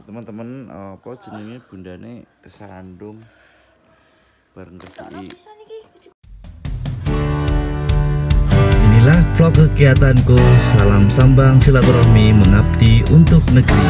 Teman-teman, apa jenenge bundane kesandung bareng kesi. Inilah vlog kegiatanku, salam sambang silaturahmi mengabdi untuk negeri.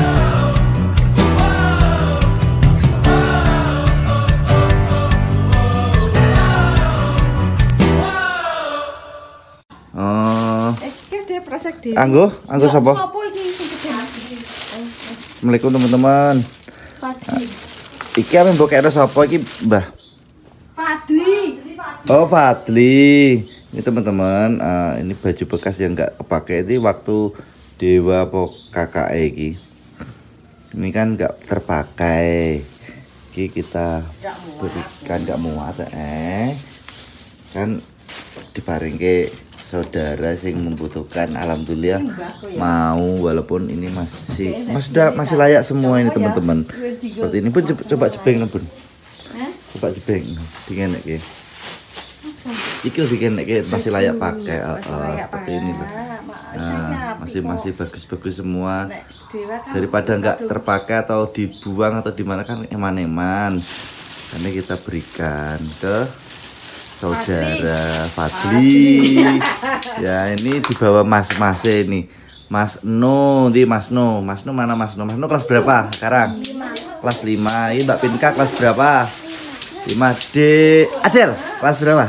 Anggo sapa? Assalamualaikum teman-teman. Iki ame mbok kene sapa iki, Mbah? Fadli. Oh, Fadli. Ini teman-teman, ini baju bekas yang nggak kepake ini waktu Dewa apa KKE iki. Ini kan nggak terpakai. Iki kita berikan nggak muat kan diparingke saudara sing membutuhkan, alhamdulillah mau, walaupun ini masih layak semua ini teman-teman. Seperti ini pun coba jebeng Bun. Coba jebeng bikin iki. Iki bikin iki masih layak pakai seperti ini loh. Nah, masih bagus-bagus semua. Daripada nggak terpakai atau dibuang atau dimana kan eman-eman. Karena kita berikan ke saudara Fadli. Ya, ini dibawa mas ini. Mas No, di Mas No. Mas No mana Mas No? Mas No kelas berapa sekarang? Kelas 5. Ini Mbak Pinka kelas berapa? 5D. Adel, kelas berapa?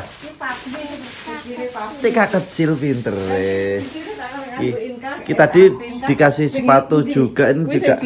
TK kecil pinter deh. Kita dikasih sepatu juga, ini juga.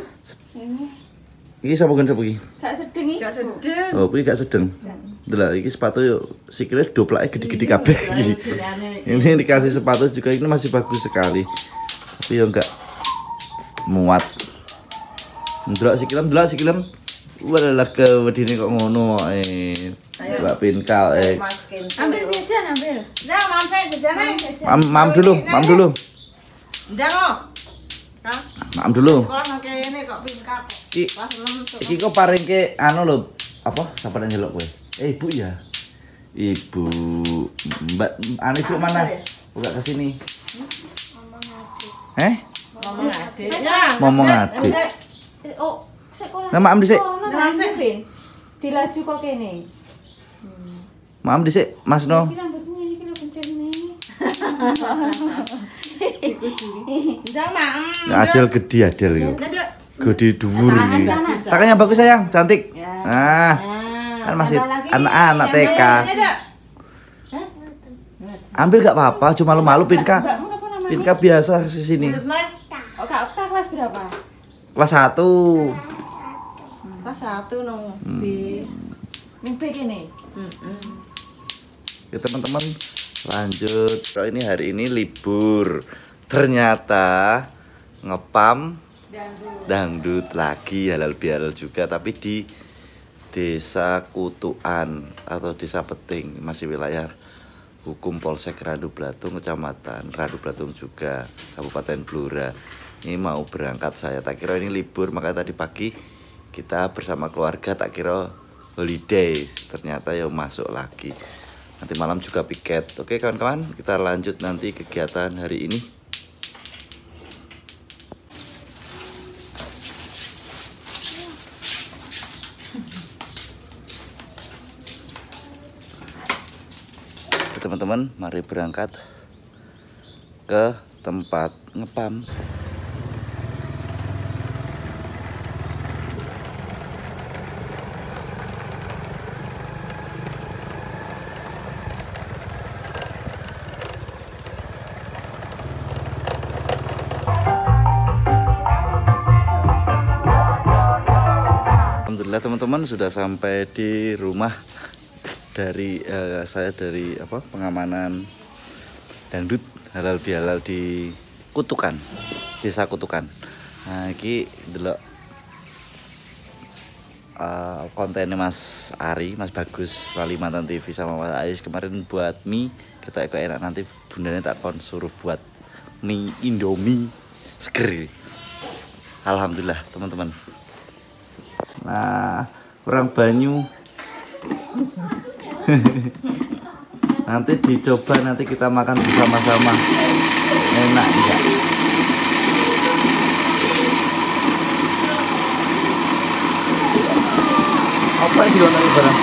Ini siapa kan siapa ini? Gak sedeng iki. Gak sedeng. Oh, ini gak sedeng. Delok iki sepatu yo sikile doplake gede-gede kabeh iki. Ini dikasih sepatu juga, ini masih bagus sekali. Tapi yo enggak muat. Delok sikilem. Walah kewedine kok ngono kok Mbak Pinka Ambil jajan, ambil. Nah, mam saya jajane. Mam dulu. Ndang kok. Mam dulu. Sekolah nang kene kok Pinka kok. Iki kok paringke anu lho, apa? Sapa nang njelok kowe? Ibu ya. Ibu Mbak anu ibu mana? Buka ke sini. Ngomong adiknya. Ngomong adik. Oh, sekolah. Nah, maam dhisik. Dilaju kok kene. Maam dhisik, Mas No. Iki rambutmu ini kira kencene. Ndang, Mak. Ya, Adel gede Adel yo. Gede dhuwur iki. Tangannya bagus sayang, cantik. Nah, kan masih anak-anak TK. Ambil gak apa-apa, cuma malu Pinka. Pinka biasa di sini. Oh, Kak Okta kelas berapa? Kelas 1. Kelas 1 nang B. Ning B kene. Ya teman-teman, lanjut. Ini hari ini libur. Ternyata ngepam dangdut lagi, halal bihalal juga, tapi di Desa Kutuan atau Desa Peting, masih wilayah hukum Polsek Randu Blatung, Kecamatan Randu Blatung juga, Kabupaten Blora. Ini mau berangkat saya, tak kira ini libur, makanya tadi pagi kita bersama keluarga tak kira holiday, ternyata ya masuk lagi. Nanti malam juga piket. Oke kawan-kawan, kita lanjut nanti kegiatan hari ini. Teman-teman, mari berangkat ke tempat ngepam. Alhamdulillah teman-teman sudah sampai di rumah dari saya dari pengamanan dangdut halal bihalal di Kutukan, Desa Kutukan. Nah, ini delok kontennya Mas Ari, Mas Bagus, Kalimantan TV sama Mas Ais kemarin buat mie. Kita kok enak, nanti bundanya tak kon suruh buat mie Indomie seger. Alhamdulillah teman-teman. Nah, kurang banyu. Nanti dicoba, nanti kita makan bersama-sama. Enak enggak? dilontar barang.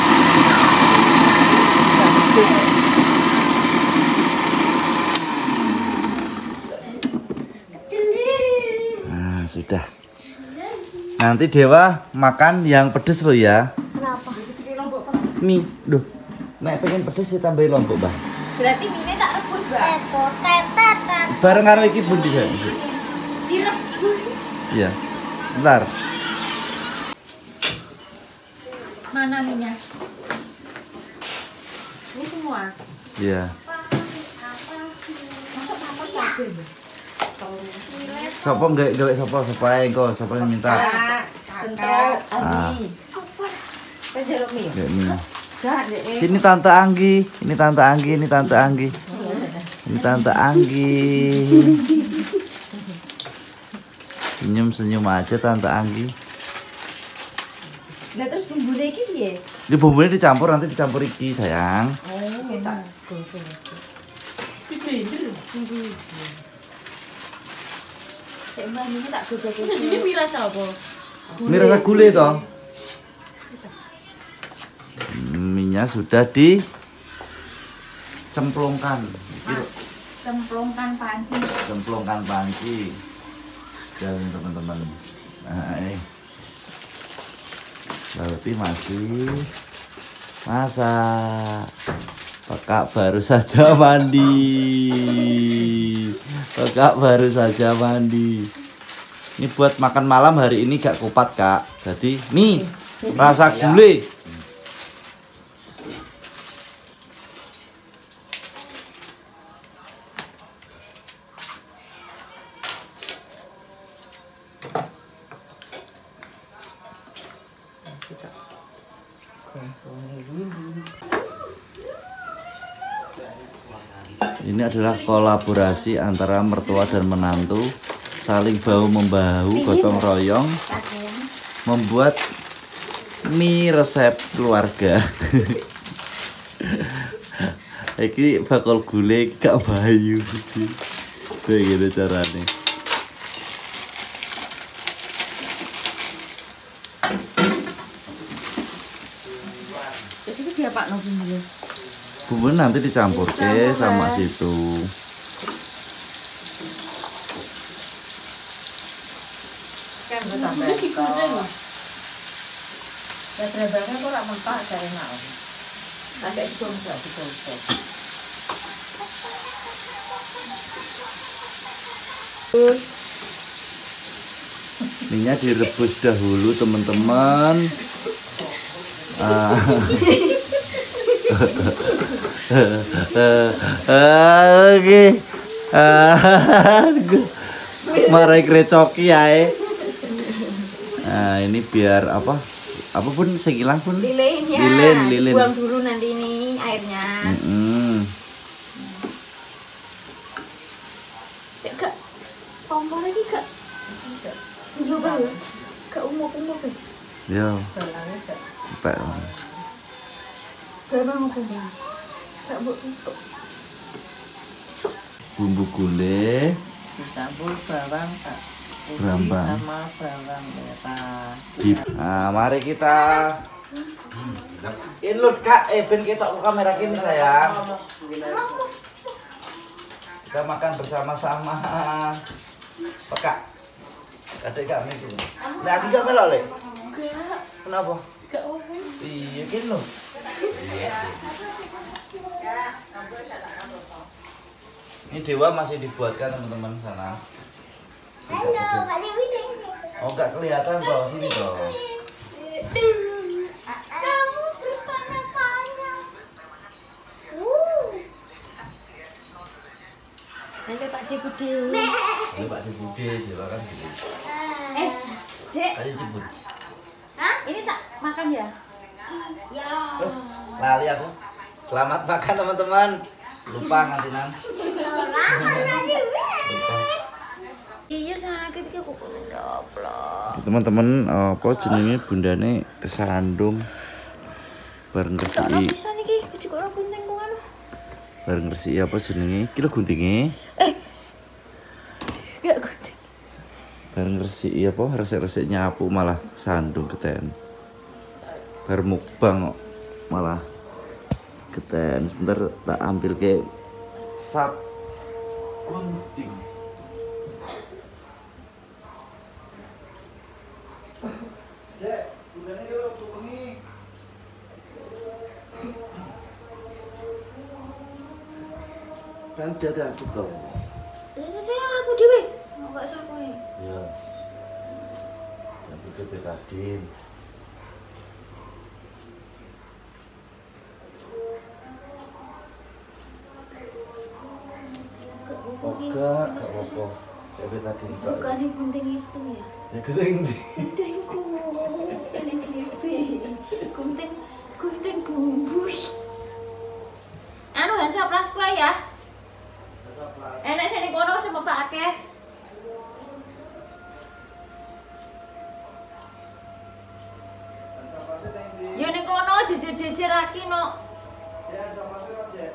Nah, sudah. Nanti Dewa makan yang pedes lo ya. Kenapa? Mie, duh. Nek pengen pedes ya tambahin lombok, Mbah. Berarti mie tak rebus, Mbak. Bareng karo iki pun bisa. Direbus. Iya. Bentar. Mana minyak? Ini semua. Iya. Masuk apa cabe? Sopo enggak gawe sopo ae engko, sopo yang minta. Sentrol Ah. Anggi. Kan jeruk mie. Gawe mie. Jangan deh. Sini Tante Anggi, ini Tante Anggi, ini Tante Anggi. Ini Tante Anggi. Senyum-senyum aja Tante Anggi. Lah terus bumbune iki piye? Ini bumbunya dicampur, nanti dicampur iki sayang. Kita Sik mbak ini tak godhog. Ini mie rasa apa? Ini rasa gulai toh. Minyak sudah dicemplungkan. Cemplungkan panci. Cemplungkan panci. Dan teman-teman. Nah, ini. Berarti masih masak. Kakak baru saja mandi. Kakak baru saja mandi. Ini buat makan malam hari ini gak kupat kak. Jadi mie rasa gulai. Ini adalah kolaborasi antara mertua dan menantu, saling bahu membahu, gotong royong, membuat mie resep keluarga. Iki bakal gulai Kak Bayu. Kayak gitu caranya. Jadi iki diapakno bumbu. Bumbu nanti dicampur ke sama situ. kan gue sampai kok. Ya terbangnya kok rak mentah saya nak. Agak dikonsol. Minyak direbus dahulu teman-teman. Oke. Marai krecoki ae. Nah, ini biar apa? Apapun segilang pun. Lilin ya. Lilin. Buang dulu nanti ini airnya. Kak, kompor lagi kak. Coba ya. Kak umur. Yo. Pak. Berapa mau kumpul? Kak buat tutup. Bumbu gulai Dicampur bawang Pak. Berambang. Sama bawang merah. Nah, mari kita inlut kak, ben kita ke kamera kini sayang. Kita makan bersama-sama. Peka. Adek kak itu. Nah, aku gak melok le. Enggak. Kenapa? Enggak apa. Iya gini loh. Ini dewa masih dibuatkan teman-teman sana. Oh nggak kelihatan bawah sini dong. Kamu bertanya-tanya. Halo Pak De Bude. Ini Pak De Bude Dewa kan gitu. Dek. Tadi jemput. Ini tak makan ya? Lali aku. Selamat makan teman-teman. Lupa ngantinan. Iya sakit ki kuku ndoplok. Teman-teman apa jenenge bundane kesandung bareng resiki. Bisa niki kecik ora gunting kok anu. Bareng resiki apa jenenge? Iki lho guntinge. Enggak gunting. Bareng resiki apa resik-resik nyapu malah sandung keten. bermukbang kok malah keten. Sebentar tak ambil ke sap gunting. Dek, budane lho bengi. Kan dia aku toh. Saya aku dewe. Enggak usah kowe. Iya. Dan itu betadin. Gak apa-apa. Kayak betadin tok. Bukan yang penting itu ya. Ya penting. Pentingku. Ini kipi. Gunting bumbu. Anu Hansa Plus kowe ya. Enak sini kono cuma pakai. Ya ning kono jejer-jejer aki no. Ya sama siram, Dek.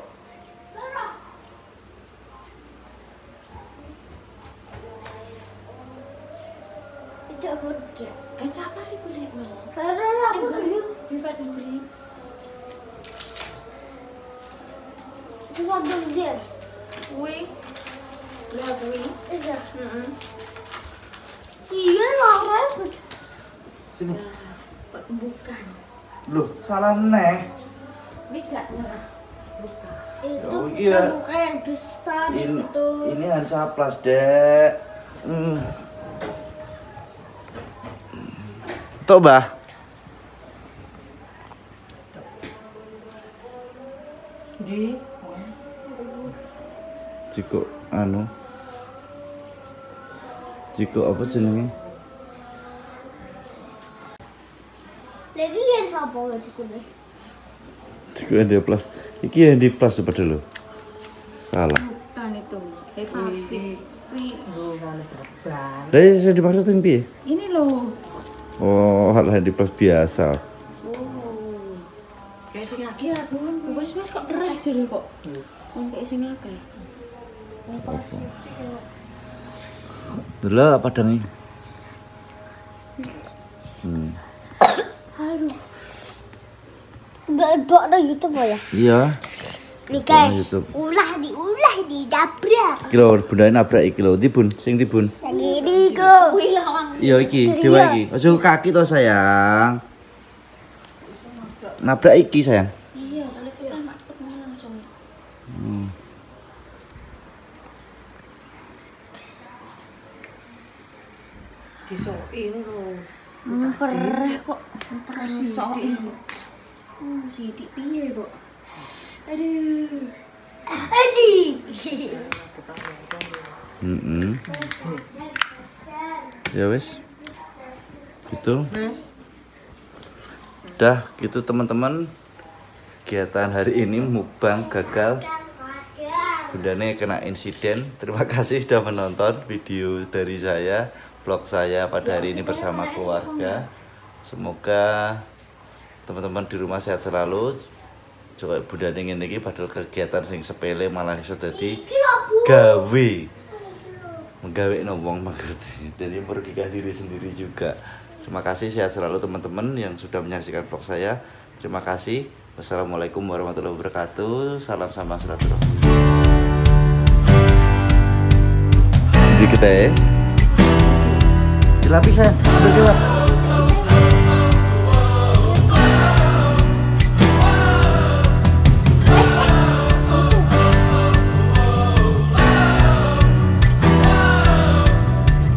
Itu bodoh. Siapa sih kulit mau? Karena aku dulu Bifat duri. cuma dia. Wih. Lihat wih. Iya. Heeh. Iya lah, repot. Sini. Bukan. Loh, salah neh. Wih gak nyerah. Bukan. Itu Oh, bukan iya. buka yang besar Ini, itu. ini Hansa Plus, Dek. Tuh, Bah. Di. Jiko anu. Jiko apa jenenge? Lagi yang siapa lagi kuda? Jiko Hansa Plus. Iki Hansa Plus seperti lo. Salah. Bukan itu. Hefafi. Wih. Bukan terbang. Dari saya dimaksud piye? Ini loh. Oh, Hansa Plus biasa. Oh. Kayak sing akeh aku kan. Wes kok keras jadi kok. Kon kayak sing akeh. Dulu apa padang ini? Aduh. Mbak ada YouTube ya? Iya. Nih Buat guys, YouTube. ulah di dabrak. Iki lho bundane nabrak iki lho. Ndi Bun? Sing ndi Bun? Yang ini klo. Wih lawang. Iya iki, dewa iki. Aja kaki to sayang. Nabrak iki sayang. Iya, kalau kita matuk langsung. Disoki lho. Perih kok. Perih soki. Sidik piye kok. Aduh. Adi. Ya wis. Gitu. Mas, Udah gitu teman-teman. Kegiatan hari ini mukbang gagal. Bundane kena insiden. Terima kasih sudah menonton video dari saya, vlog saya pada hari ini bersama keluarga. Semoga teman-teman di rumah sehat selalu. Coba bundane ngene iki padahal kegiatan sing sepele malah iso dadi gawe. Menggawe wong mengerti. Jadi merugikan diri sendiri juga. Terima kasih, sehat selalu teman-teman yang sudah menyaksikan vlog saya. Terima kasih. Wassalamualaikum warahmatullahi wabarakatuh. Salam sambang silaturahmi. Jadi kita ya. Dilapis ya. Ambil dewa.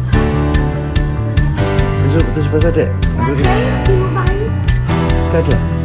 Besok basah dek. Ambil kita. Gak ada.